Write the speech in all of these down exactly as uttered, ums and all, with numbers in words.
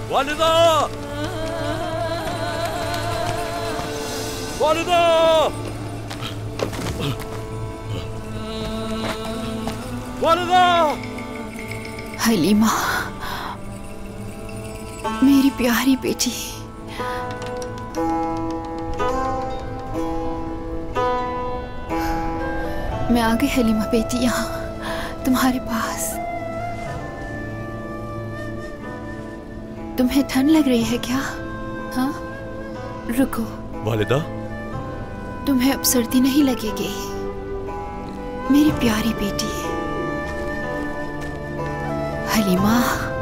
वालिदा! वालिदा! वालिदा! हलीमा, मेरी प्यारी बेटी। मैं आ गई हलीमा बेटी, यहाँ तुम्हारे पास। तुम्हें ठंड लग रही है क्या? हाँ, रुको। वालिदा, तुम्हें अब सर्दी नहीं लगेगी मेरी प्यारी बेटी। हलीमा।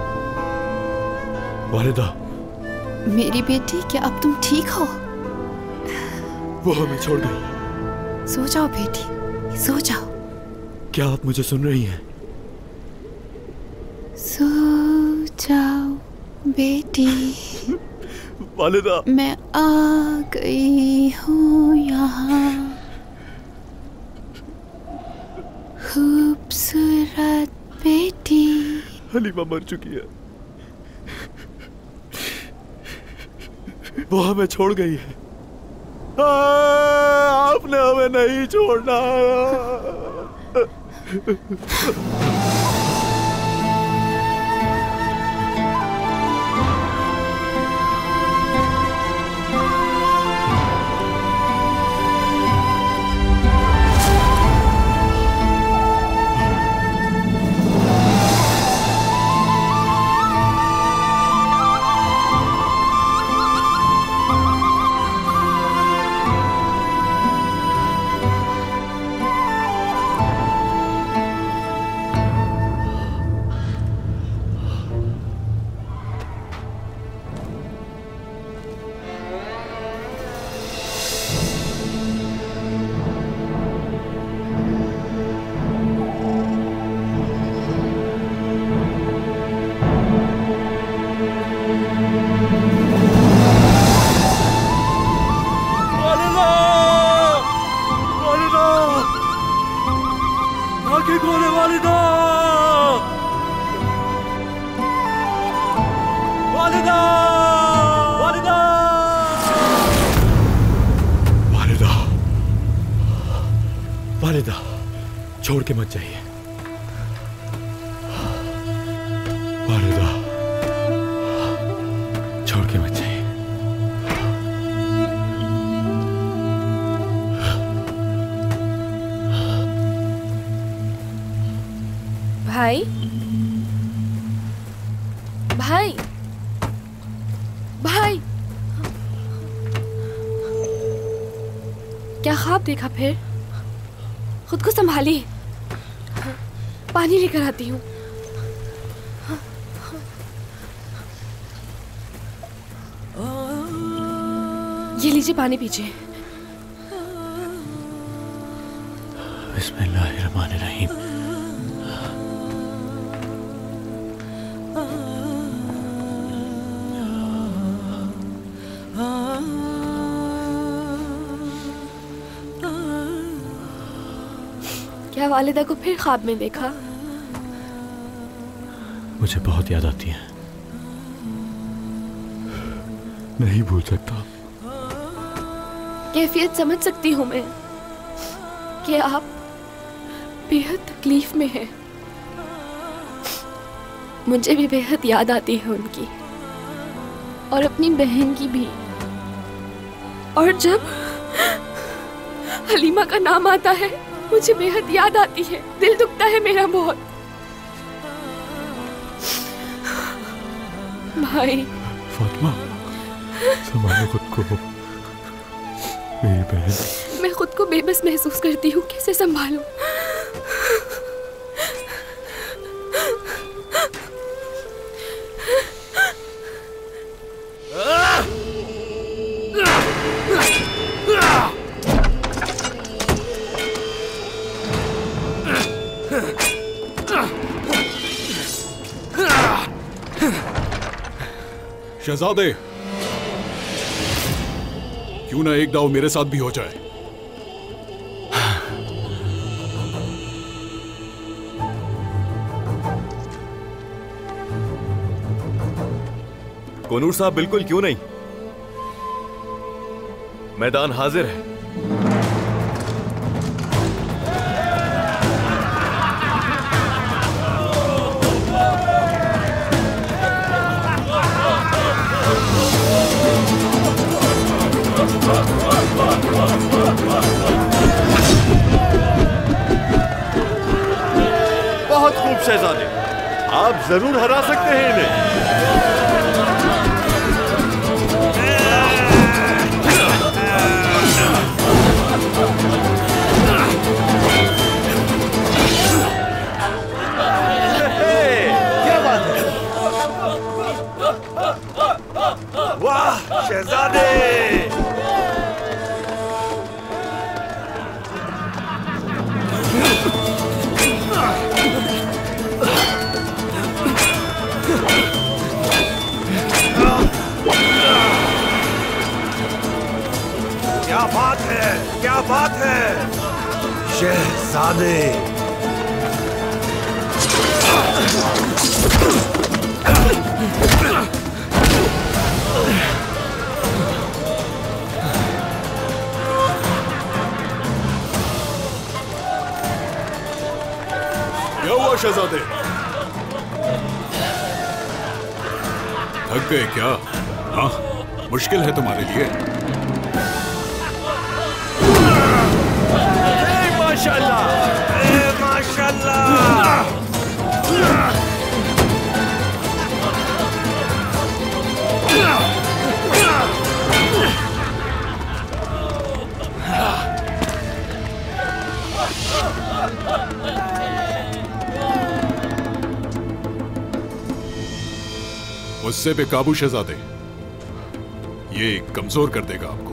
वालिदा, मेरी बेटी, क्या अब तुम ठीक हो? वो हमें छोड़ गई। सो जाओ बेटी, सो जाओ। क्या आप मुझे सुन रही हैं? सो जाओ बेटी। वालिदा, मैं आ गई हूँ यहाँ, खूबसूरत बेटी। हलीमा मर चुकी है, वो हमें छोड़ गई है। आपने हमें नहीं छोड़ना। वालिदा, छोड़ के मत जाइए। वालिदा, छोड़ के मत जाइए। भाई, भाई, भाई, क्या ख्वाब देखा फिर? खुद को संभालिए, पानी लेकर आती हूँ। ये लीजिए, पानी पीजिए। बिस्मिल्लाहिर्रहमानिर्रहीम। क्या वालिदा को फिर ख्वाब में देखा? मुझे बहुत याद आती है, नहीं भूल सकता। कैफियत समझ सकती हूँ मैं कि आप बेहद तकलीफ में हैं। मुझे भी बेहद याद आती है उनकी, और अपनी बहन की भी। और जब हलीमा का नाम आता है मुझे बेहद याद आती है, दिल दुखता है मेरा बहुत। भाई। फातिमा, संभालो खुद को, मेरी बहन। मैं खुद को बेबस महसूस करती हूँ, कैसे संभालूं? शहजादे, क्यों ना एक दाव मेरे साथ भी हो जाए? कोनूर साहब बिल्कुल क्यों नहीं, मैदान हाजिर है। बहुत खूब शहजादे, आप जरूर हरा सकते हैं इन्हें। क्या बात है, वाह शहजादे। क्या बात है, क्या बात है शहजादे। क्या हुआ शहजादे, थक गए क्या? हाँ, मुश्किल है तुम्हारे लिए। माशाल्लाह, माशाल्लाह। गुस्से पे काबू शहजादे, ये कमजोर कर देगा आपको।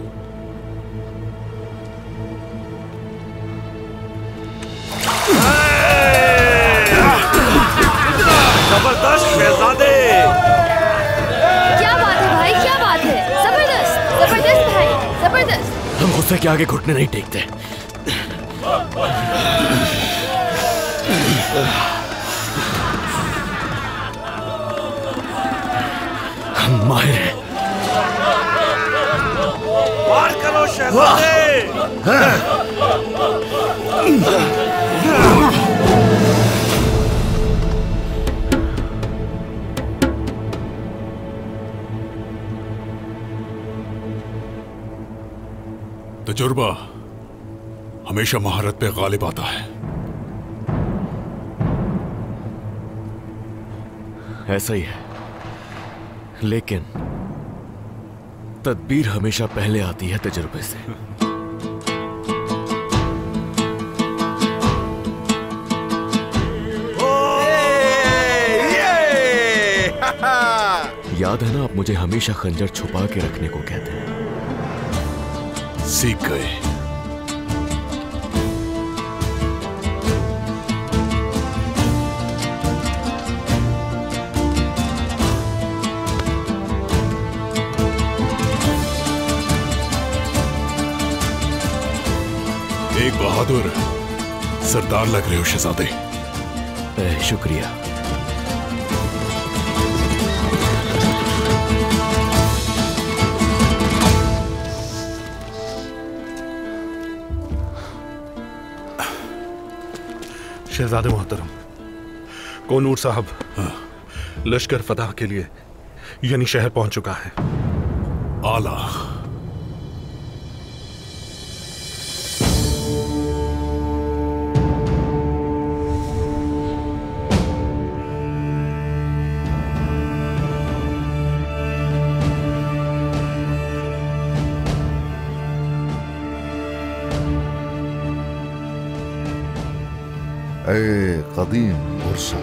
जबरदस्त शहजादे। क्या बात है भाई, क्या बात है, जबरदस्त जबरदस्त भाई, जबरदस्त। हम गुस्से के आगे घुटने नहीं टेकते। हम माहिर हैं। वार करो शहजादे। तजुर्बा हमेशा महारत पे गालिब आता है। ऐसा ही है, लेकिन तदबीर हमेशा पहले आती है तजुर्बे से। याद है ना, आप मुझे हमेशा खंजर छुपा के रखने को कहते हैं। सीख गए। एक बहादुर सरदार लग रहे हो शहजादे। ए, शुक्रिया। शहजादे मोहतरम, कोनूर साहब लश्कर फतह के लिए यानी शहर पहुंच चुका है। आला। ऐ कदीम बुरसा,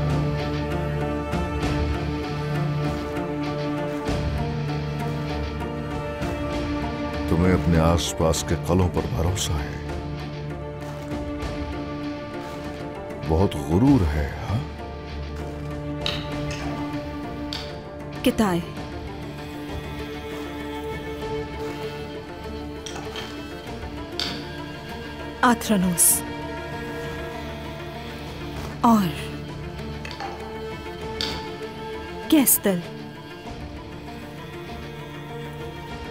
तुम्हें अपने आसपास के कलों पर भरोसा है, बहुत गुरूर है। हाँ, किताए आथ्रानोस और कैस्टल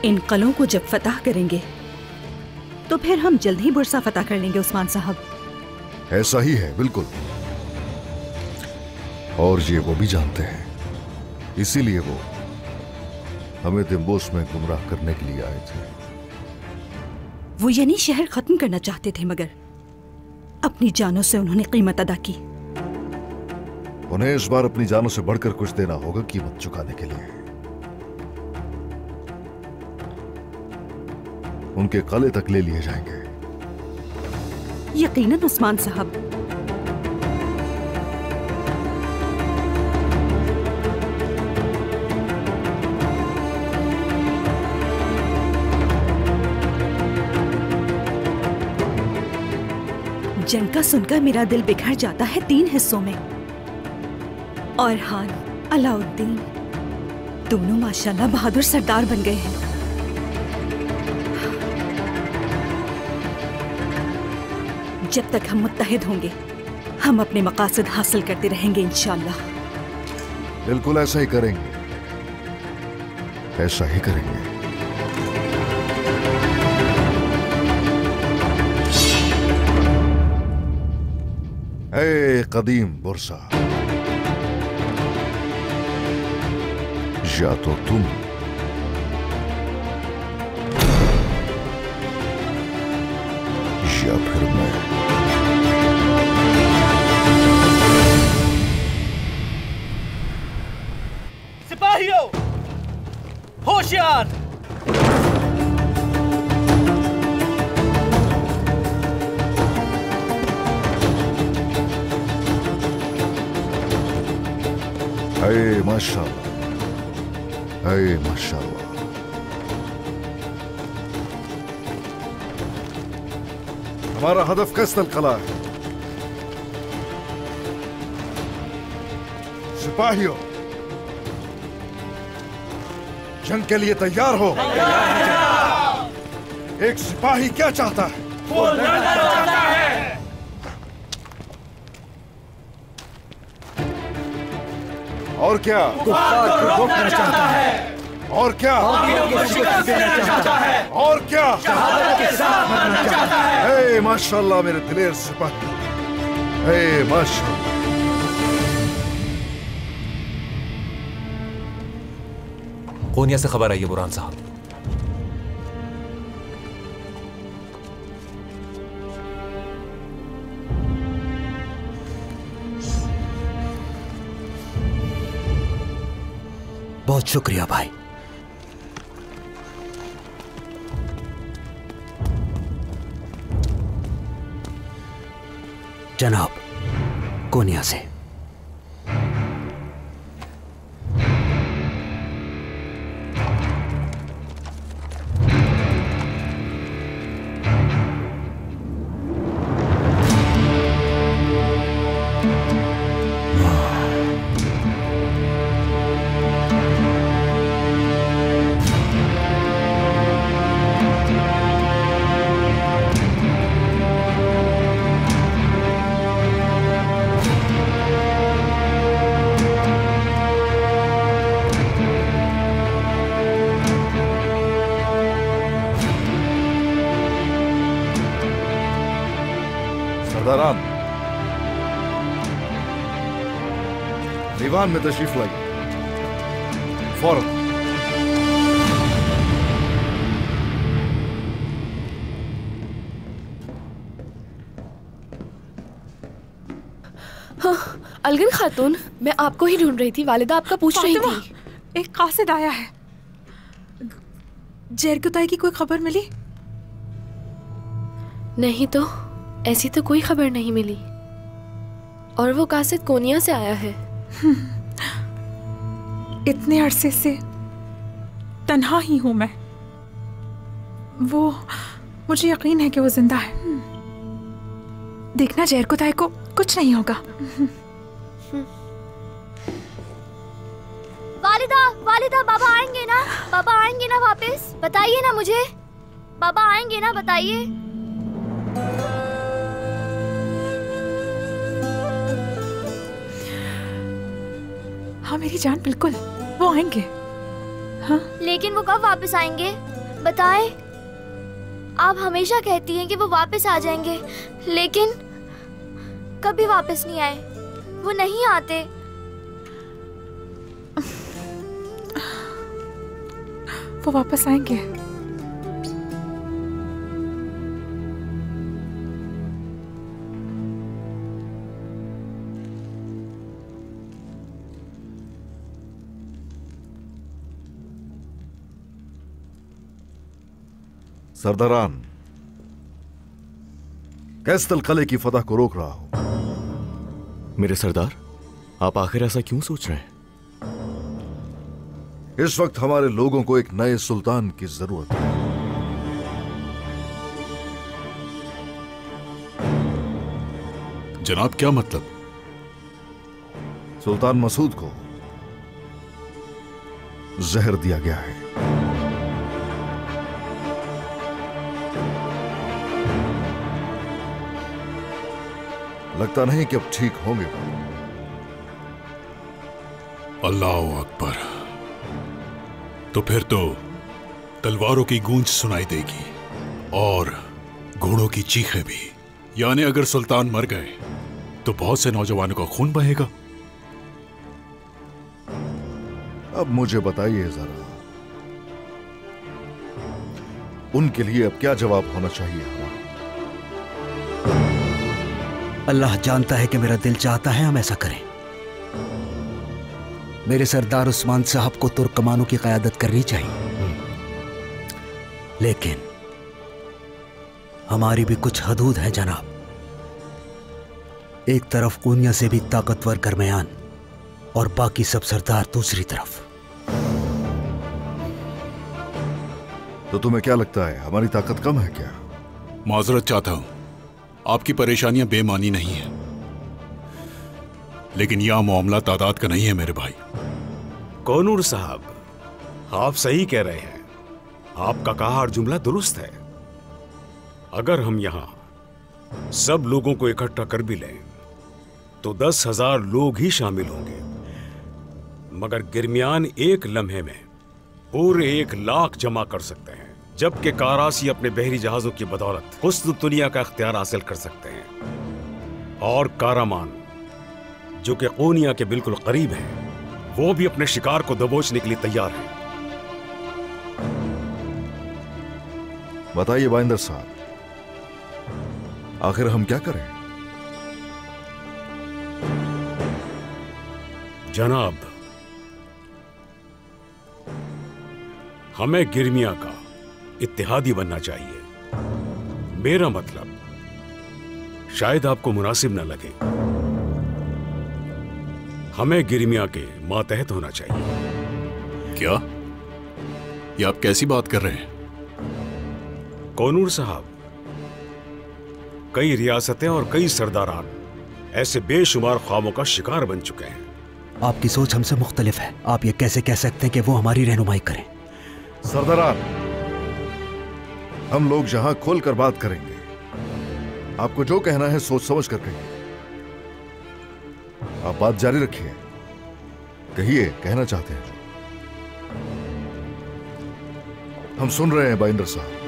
इन कलों को जब फतह करेंगे तो फिर हम जल्द ही बुरसा फतह कर लेंगे उस्मान साहब। ऐसा ही है, बिल्कुल। और ये वो भी जानते हैं, इसीलिए वो हमें दिम्बोस में गुमराह करने के लिए आए थे। वो यानी शहर खत्म करना चाहते थे, मगर अपनी जानों से उन्होंने कीमत अदा की। उन्हें इस बार अपनी जानों से बढ़कर कुछ देना होगा कीमत चुकाने के लिए। उनके कले तक ले लिए जाएंगे। यकीनन उस्मान साहब। जंग का सुनकर मेरा दिल बिखर जाता है तीन हिस्सों में। और हान, अलाउद्दीन दोनों माशाल्लाह बहादुर सरदार बन गए हैं। जब तक हम मुत्तहिद होंगे हम अपने मकासद हासिल करते रहेंगे इंशाअल्लाह। बिल्कुल ऐसा ही करेंगे, ऐसा ही करेंगे। ए कदीम बुरसा, या तो तुम या फिर मैं। सिपाहियों, होशियार! अये माशाअल्लाह, अये माशाअल्लाह। हमारा हदफ कस्तल कला है। सिपाहियों, जंग के लिए तैयार हो। एक सिपाही क्या चाहता है? वो लड़ना चाहता है। और क्या? कुफ्फार को रोकना चाहता है। और क्या? चाहता है। और क्या? शहादत के साथ मरना चाहता है। ए माशाअल्लाह मेरे दिलेर सिपाही, ए माशाअल्लाह। कोनिया से खबर आई है बुरहान साहब। बहुत शुक्रिया भाई। जनाब, कोनिया से। सरदारान, दीवान में तशरीफ लाइए फौरन। हाँ, अलगन खातून, मैं आपको ही ढूंढ रही थी। वालिदा आपका पूछ रही थी। एक कासिद आया है। जैरकुताई की कोई खबर मिली? नहीं तो, ऐसी तो कोई खबर नहीं मिली। और वो कासिद कोनिया से आया है। इतने अरसे से तन्हा ही हूं मैं। वो, मुझे यकीन है कि वो जिंदा है। देखना जैरकुताई को कुछ नहीं होगा। वालिदा, वालिदा, बाबा आएंगे ना? बाबा आएंगे ना वापस? बताइए ना मुझे। बाबा आएंगे ना, बताइए। हाँ मेरी जान, बिल्कुल वो आएंगे। हाँ? लेकिन वो कब वापस आएंगे बताएं। आप हमेशा कहती हैं कि वो वापस आ जाएंगे, लेकिन कभी वापस नहीं आए। वो नहीं आते। वो वापस आएंगे। सरदारान, कैस्तल किले की फतह को रोक रहा हूं। मेरे सरदार, आप आखिर ऐसा क्यों सोच रहे हैं? इस वक्त हमारे लोगों को एक नए सुल्तान की जरूरत है। जनाब, क्या मतलब? सुल्तान मसूद को जहर दिया गया है। लगता नहीं कि अब ठीक होंगे। अल्लाह अकबर। तो फिर तो तलवारों की गूंज सुनाई देगी और घोड़ों की चीखें भी। यानी अगर सुल्तान मर गए तो बहुत से नौजवानों का खून बहेगा। अब मुझे बताइए जरा, उनके लिए अब क्या जवाब होना चाहिए हमारा? अल्लाह जानता है कि मेरा दिल चाहता है हम ऐसा करें। मेरे सरदार उस्मान साहब को तुर्कमानों की क़यादत करनी चाहिए, लेकिन हमारी भी कुछ हदूद है जनाब। एक तरफ कोनिया से भी ताकतवर गरमयान और बाकी सब सरदार दूसरी तरफ। तो तुम्हें क्या लगता है, हमारी ताकत कम है क्या? माजरत चाहता हूं, आपकी परेशानियां बेमानी नहीं है, लेकिन यह मामला तादाद का नहीं है मेरे भाई। कोनूर साहब, आप सही कह रहे हैं। आपका कहा हर जुमला दुरुस्त है। अगर हम यहां सब लोगों को इकट्ठा कर भी लें तो दस हजार लोग ही शामिल होंगे, मगर गिरमियान एक लम्हे में पूरे एक लाख जमा कर सकते हैं, जबकि कारासी अपने बहरी जहाजों की बदौलत हुस्न दुनिया का इख्तियार हासिल कर सकते हैं। और कारामान, जो कि कोनिया के बिल्कुल करीब है, वो भी अपने शिकार को दबोचने के लिए तैयार है। बताइए बाइंदर साहब, आखिर हम क्या करें? जनाब, हमें गिरमिया का इत्तेहादी बनना चाहिए। मेरा मतलब, शायद आपको मुनासिब न लगे, हमें गिरमिया के मातहत होना चाहिए। क्या? ये आप कैसी बात कर रहे हैं? कोनूर साहब, कई रियासतें और कई सरदारान ऐसे बेशुमार ख्वाबों का शिकार बन चुके हैं। आपकी सोच हमसे मुख्तलिफ है। आप ये कैसे कह सकते हैं कि वो हमारी रहनुमाई करें? सरदारान, हम लोग जहां खोलकर बात करेंगे, आपको जो कहना है सोच समझ कर कहिए। आप बात जारी रखिए, कहिए कहना चाहते हैं जो। हम सुन रहे हैं बाइंदर साहब।